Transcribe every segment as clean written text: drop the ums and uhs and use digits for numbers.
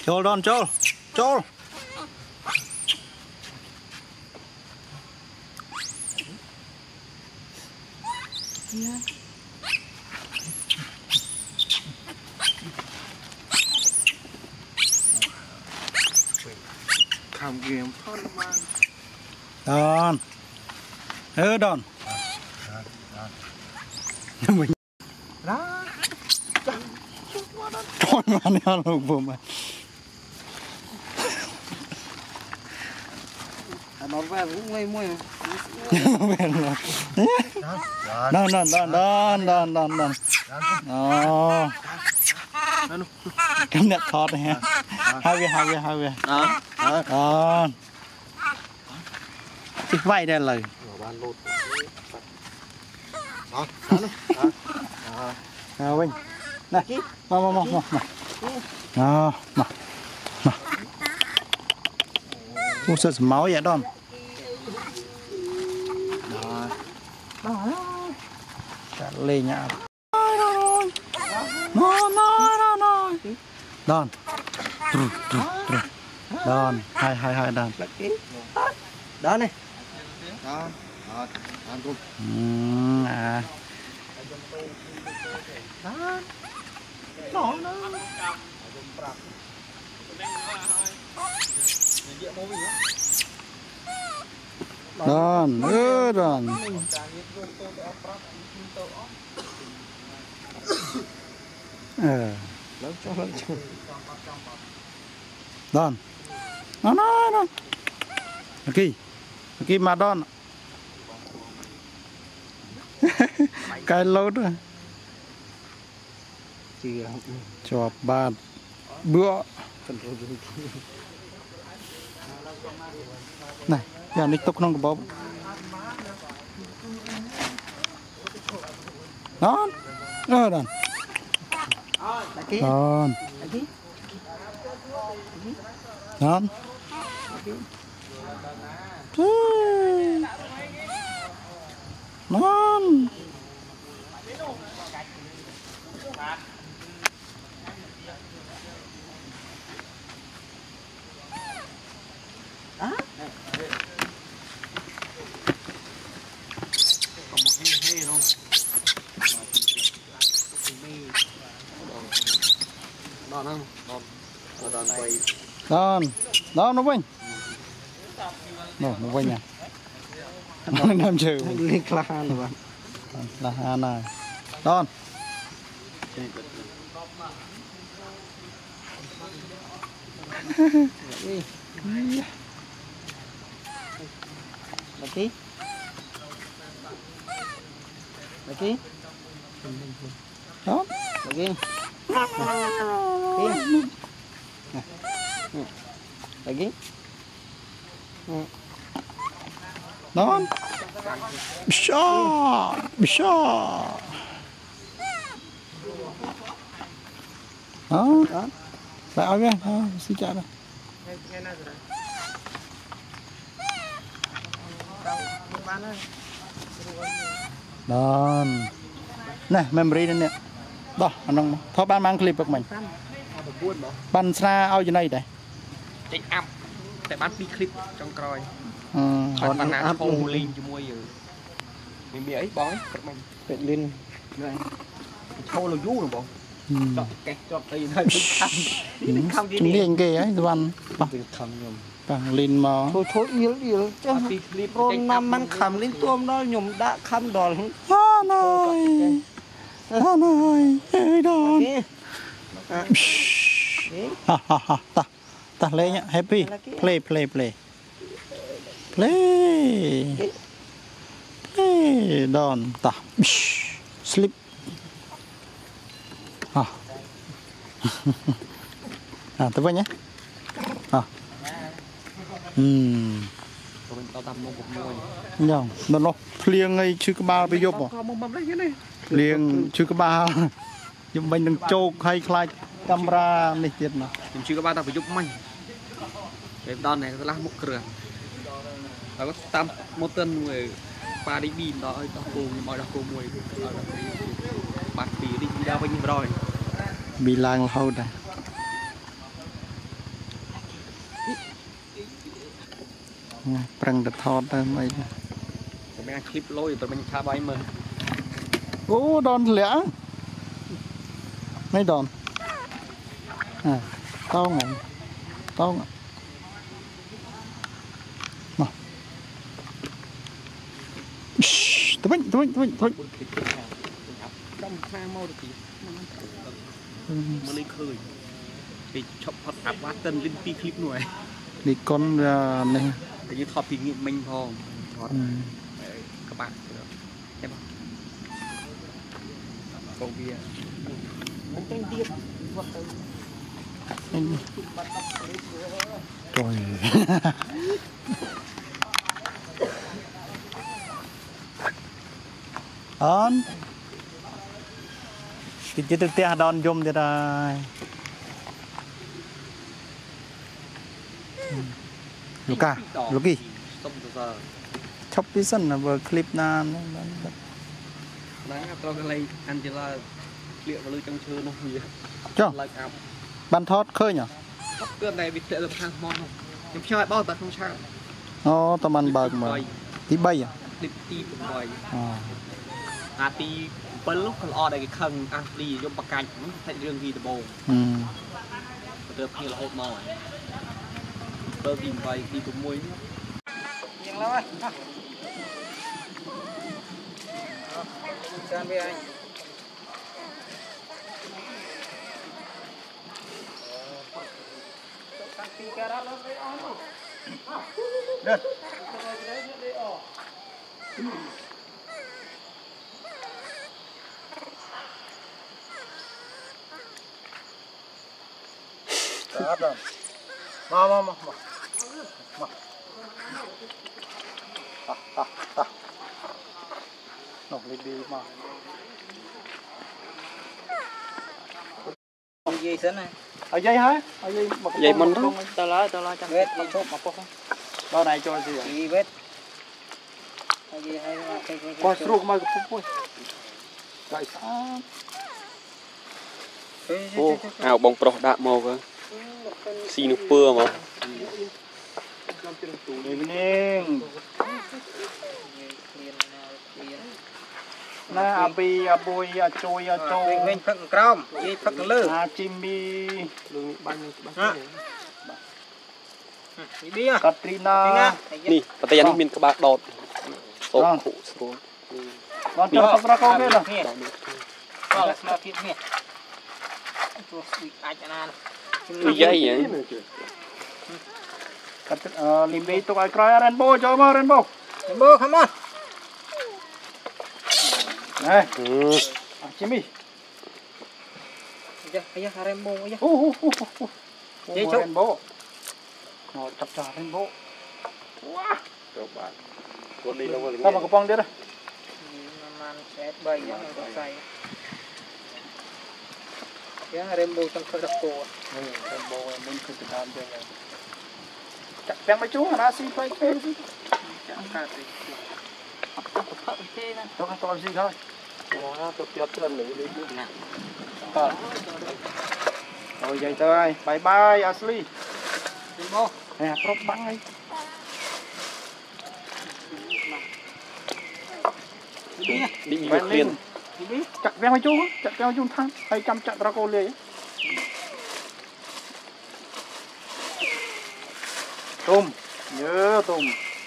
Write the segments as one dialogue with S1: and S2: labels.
S1: Chôl đòn chôl. Chôl.
S2: Cầm game phun man.
S1: Đòn. Đòn. Mình
S2: Đó.
S1: con mà nó lục vùng mà.
S2: Nó về cũng ngây mùi.
S1: Về rồi. Đòn đòn đòn đòn đòn đòn đòn. Ồ. Cầm nhặt thọt này ha. Hai về. Đòn. Thì vậy đây là Vinh này mà sợ máu vậy đó lên nhá đòn đòn hai đòn
S2: Đó này. Đó. Ăn cùng.
S1: À.
S2: Đó.
S1: Đòn, đòn. Đòn. Nó. Kì mà đòn. Cái lốt rồi. Cho ba bữa. Này, giờ nick tốc nông của bố. Đòn. Đòn. Đòn. Đòn. Ngon.
S2: Đó. Còn một hê luôn. Đòn không? Đòn quay.
S1: Đòn nó vinh. Nó vinh à. Nó làm chịu.
S2: Liên la rồi bạn.
S1: Là hà này. Đòn.
S2: Lagi.
S1: Đó.
S2: Lagi. Lagi.
S1: Đòn. Shot. Đó. Phải ơi nha. Xin chào đây. Đòn. Này, memory đây nè. Đó, anh đang thôi ban mang clip của mình. Ban xa ao trên đây đây.
S2: Chạy áp. Tại bán clip trong coi.
S1: Còn
S2: bạn nào khô lên cho mua giờ. Mình bị ấy bói mình phải lên này. Khô là vú rồi bọn. Chọn kẹt chọn tay hơi không
S1: chúng đi anh kê ấy văn bằng lên mà
S2: thôi yếu chứ con năm ăn khẩm lên tôm đó nhom đã khăm đòn
S1: nói ơi đòn ta lên nhá happy play đòn ta sleep tới với nhé nhông nó liêng ngay chưa có ba bây giờ bỏ liêng chưa có ba nhưng mình đừng trâu hay khai camera nàyទៀតnào
S2: chưa có ba ta phải giúp mình cái đòn này là một cửa và có tam một tân người ba đi pin đó tao cùng mọi đặc cô mùi bạn tí đi ra với rồi
S1: bị lang lâu này ปรังตะทอดได้ไหม
S2: ผมไม่คลิปลอยแต่มันชาใบมือ
S1: โอ้ดอนเหลือไม่ดอนต้องไงต้องมาตัวเป็น
S2: trong pha màu thì mới khơi thì chọc phật áp bát tân lên pi clip nuôi
S1: đi con này
S2: thì như thọp thì nghiệm mình thôi các bạn em câu bia muốn tranh điên
S1: rồi on thì chỉ được tia đòn zoom thì rồi Luka Luki chọc tí sân là vừa clip na
S2: nãy tôi cái này Angela liệu vào lưu trong chơi nó gì
S1: cho ban thoát khơi nhở
S2: cái này bị tệ được hàng mòn không em chơi bao tật không sao
S1: nó tao ăn bờ mà tí bay à
S2: đi tí bồi tí bên lúc còn o đây cái khăn đi dùng bạc cành nó thành riêng gì từ bồ được như là hộp màu bơ tìm vầy đi cùng muối nhiều lắm anh với anh
S1: Được. Đó. Mà. Nó lên đi mà.
S2: Gì thế này?
S1: Ở dây hả? Ở dây một
S2: dây mình đó.
S3: Tao lo cho
S2: vết đi chốt mà không.
S1: Bao này cho gì?
S2: Gì vết?
S1: Coi sụp mà cũng vậy sao?
S3: Ô, ảo bóng pro đạm màu cơ. Xì nước pưa mà.
S1: Evening. Na abi abui acoi aco.
S2: Mình phật crom, gì phật lư.
S1: Chimbi.
S2: Đi à?
S1: Katrina.
S3: Nì, và tay anh mình các bạn đọt. Sốt khủ xuống.
S1: Con cho sắp ra con biết rồi.
S2: Đó là smart kit nè.
S3: Ui dây vậy.
S1: Limbi tụi ai cry rainbow cho mà rainbow.
S2: Rainbow come on.
S1: Này. Jimmy.
S2: Aja rainbow aja.
S1: Chơi chụp rainbow. Nó chập chà rainbow. Wow.
S3: Các bạn. Con đi đâu mà
S1: sao mà có bong đi đây.
S2: Man set bay nó có say. Cái rainbow trong khơi đặc cô.
S1: Rainbow mình cứ tự làm cho này. Chắc bèn mấy chú hả xin quay kêu đi. Chẳng cả gì. Tôi không làm gì thôi.
S3: Tôi tiếp lần nữa đi.
S1: Rồi vậy thôi. Bye bye Ashley.
S2: Rainbow.
S1: Nè, prop băng đi.
S3: Đi việc liền.
S1: Chặt ven mấy chú, chặt ven chú thang, hay chăm chặt ra cô liền. Tôm, nhớ tôm.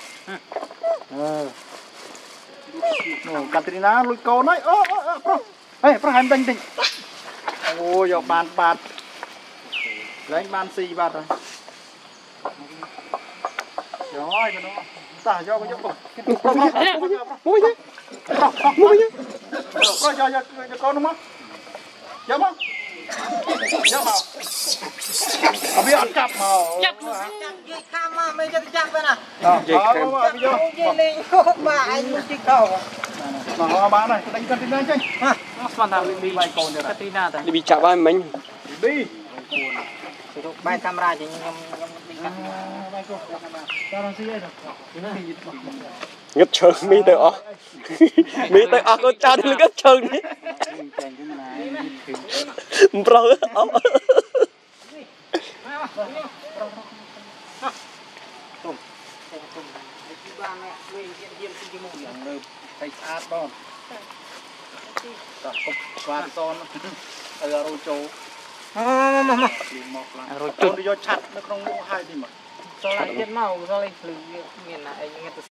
S1: Katrina lùi câu nói, ê, pro hành tinh tinh. Ôi, giờ bàn bạt, lấy bàn xì bạt rồi. Rồi, cái đó, ta cho cái chỗ, mua chứ, coi cho con đúng không? Dạ không? Dạ mà. Ở bên ăn cặp mà.
S2: Chắc dây cam mà mấy cái chắc bên à?
S1: Dây cam.
S2: Dây lên có bà anh muốn chiếc cầu.
S1: Mà hoa bán này, đánh Katrina chơi.
S2: Ha,
S1: nó toàn là đi vài con rồi.
S2: Katrina ta.
S3: Đi bị chạm vai mình.
S1: Đi.
S2: Bay camera chỉ nhưng
S1: vài con. Sao nó xí đây
S3: Ngất trơn mi tới ọ. Mi tới ọ con cha đi ngất trơn đi. Bro ọ.
S1: Tôm. ยังเลยไปสะอาดบ้างกับวานซ้อนโรโจโรโจโยชัดในครองมุ้งให้ดีมั้ย
S4: Soalnya dia mau soalnya beli ini nak ingin itu